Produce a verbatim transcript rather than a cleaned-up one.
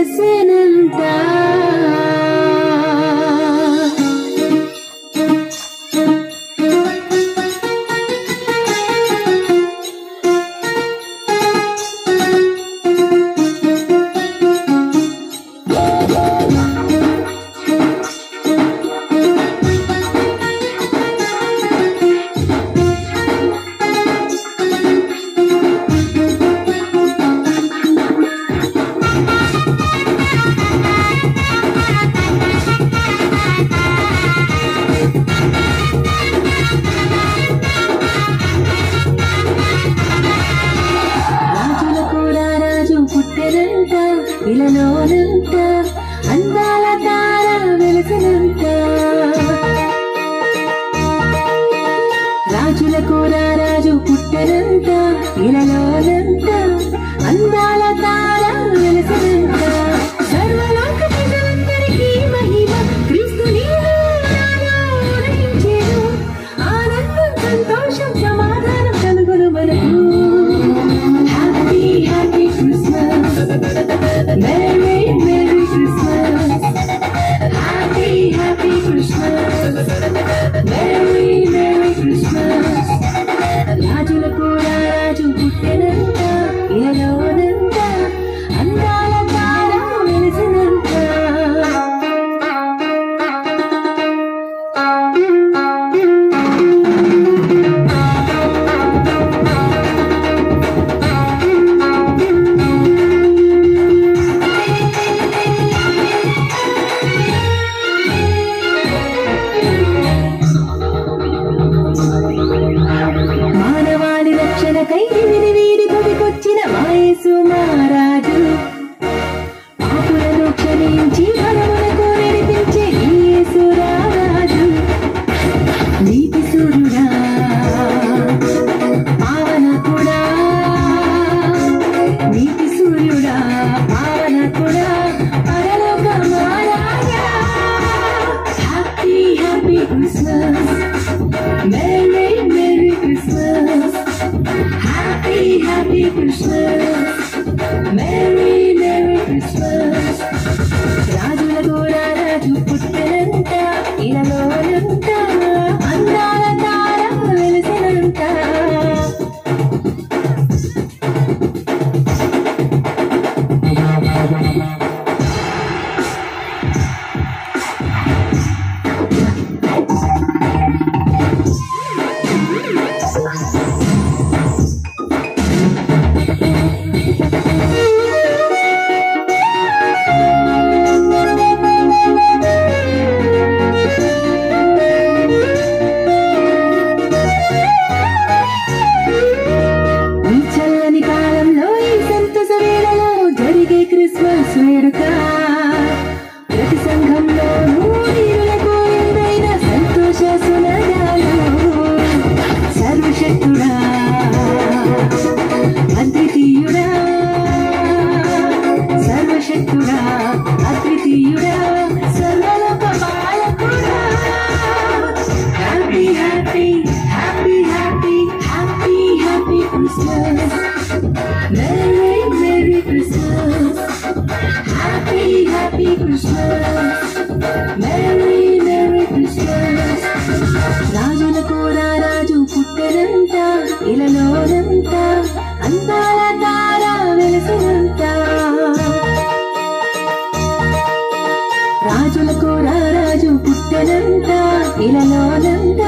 వెలసెనంట. ఇలలోనంట అందాల తార వెలసనంట. రాజులకు రారాజు పుట్టెనంట ఇలలోనంట అందాల తార వెలసనంట. సర్వలోక ప్రజలందరికీ మహిమ క్రీస్తు నీలో నాలో ఉదయించెను. ఆనందం సంతోషం సమాధానం కలుగును మనకు. Happy happy Christmas, Merry, Merry Christmas, Happy, Happy Christmas, Merry, Merry Christmas. రాజులకు రాజు పుట్టెనంట ఇలలోనంట అందాల తార వెలసనంట. మానవాళి రక్షణకై వీడి వీడి భూమికొచ్చిన యేసు మహారాజు. పాపులను క్షమించి పరమునకు నడిపించే యేసు రారాజు. నీతి సూర్యుడా పావనకుడా, నీతి సూర్యుడా పావనకుడా, పరలోక మహారాజా. Happy happy Christmas, Merry, Merry Christmas, Happy, Happy Christmas, Merry, Merry Christmas. రాజులకు రారాజు పుట్టెనంట ఇలలోనంట అందాల తార వెలసెనంట. క్రిస్మస్ వేడుక ప్రతి సంఘంలోనూ నీరులకు ఎందైన సంతోష సునగాలు. సర్వశక్తుడా అద్వితీయుడా, సర్వశక్తుడా అద్వితీయుడా, సర్వలోక పాలకుడా. Happy happy happy happy happy happy Christmas, Merry Merry Christmas, Happy Happy Christmas, Merry Merry Christmas. రాజులకు రారాజు పుట్టెనంట ఇలలోనంట అందాల తార వెలసనంట. రాజులకు రారాజు పుట్టెనంట ఇలలోనంట